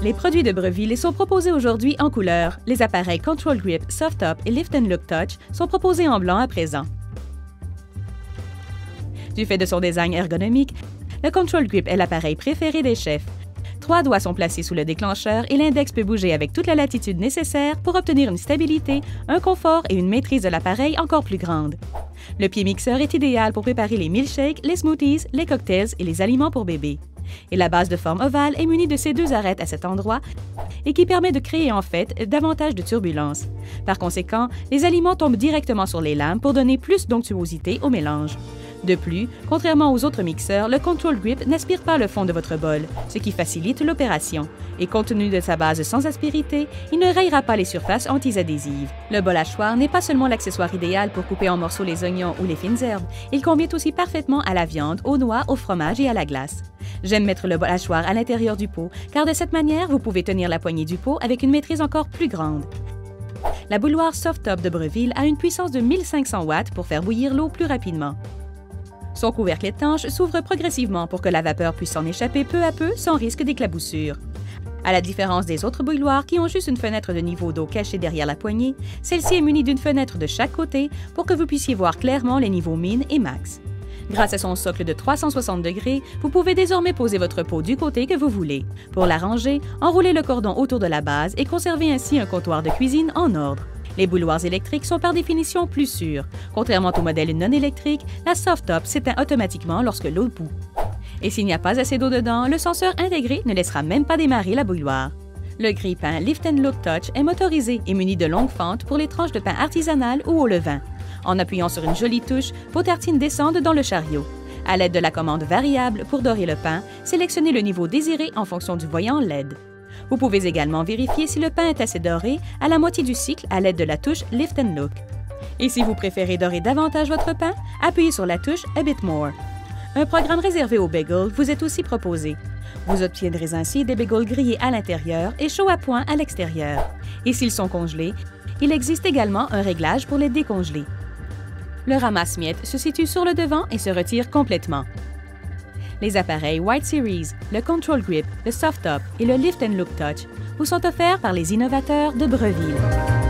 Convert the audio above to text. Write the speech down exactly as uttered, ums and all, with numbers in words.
Les produits de Breville sont proposés aujourd'hui en couleurs. Les appareils Control Grip, Soft Top et Lift and Look Touch sont proposés en blanc à présent. Du fait de son design ergonomique, le Control Grip est l'appareil préféré des chefs. Trois doigts sont placés sous le déclencheur et l'index peut bouger avec toute la latitude nécessaire pour obtenir une stabilité, un confort et une maîtrise de l'appareil encore plus grande. Le pied mixeur est idéal pour préparer les milkshakes, les smoothies, les cocktails et les aliments pour bébé. Et la base de forme ovale est munie de ces deux arêtes à cet endroit et qui permet de créer en fait davantage de turbulence. Par conséquent, les aliments tombent directement sur les lames pour donner plus d'onctuosité au mélange. De plus, contrairement aux autres mixeurs, le Control Grip n'aspire pas le fond de votre bol, ce qui facilite l'opération. Et compte tenu de sa base sans aspérité, il ne rayera pas les surfaces anti-adhésives. Le bol hachoir n'est pas seulement l'accessoire idéal pour couper en morceaux les oignons ou les fines herbes, il convient aussi parfaitement à la viande, aux noix, au fromage et à la glace. J'aime mettre le bol hachoir à l'intérieur du pot, car de cette manière, vous pouvez tenir la poignée du pot avec une maîtrise encore plus grande. La bouilloire Soft Top de Breville a une puissance de mille cinq cents watts pour faire bouillir l'eau plus rapidement. Son couvercle étanche s'ouvre progressivement pour que la vapeur puisse s'en échapper peu à peu sans risque d'éclaboussure. À la différence des autres bouilloires qui ont juste une fenêtre de niveau d'eau cachée derrière la poignée, celle-ci est munie d'une fenêtre de chaque côté pour que vous puissiez voir clairement les niveaux min et max. Grâce à son socle de trois cent soixante degrés, vous pouvez désormais poser votre pot du côté que vous voulez. Pour l'arranger, enroulez le cordon autour de la base et conservez ainsi un comptoir de cuisine en ordre. Les bouilloires électriques sont par définition plus sûres. Contrairement au modèle non électrique, la Soft Top s'éteint automatiquement lorsque l'eau bout. Et s'il n'y a pas assez d'eau dedans, le senseur intégré ne laissera même pas démarrer la bouilloire. Le grille-pain Lift and Look Touch est motorisé et muni de longues fentes pour les tranches de pain artisanal ou au levain. En appuyant sur une jolie touche, vos tartines descendent dans le chariot. À l'aide de la commande variable pour dorer le pain, sélectionnez le niveau désiré en fonction du voyant L E D. Vous pouvez également vérifier si le pain est assez doré à la moitié du cycle à l'aide de la touche Lift and Look. Et si vous préférez dorer davantage votre pain, appuyez sur la touche A Bit More. Un programme réservé aux bagels vous est aussi proposé. Vous obtiendrez ainsi des bagels grillés à l'intérieur et chauds à point à l'extérieur. Et s'ils sont congelés, il existe également un réglage pour les décongeler. Le ramasse-miettes se situe sur le devant et se retire complètement. Les appareils White Series, le Control Grip, le Soft Top et le Lift and Look Touch vous sont offerts par les innovateurs de Breville.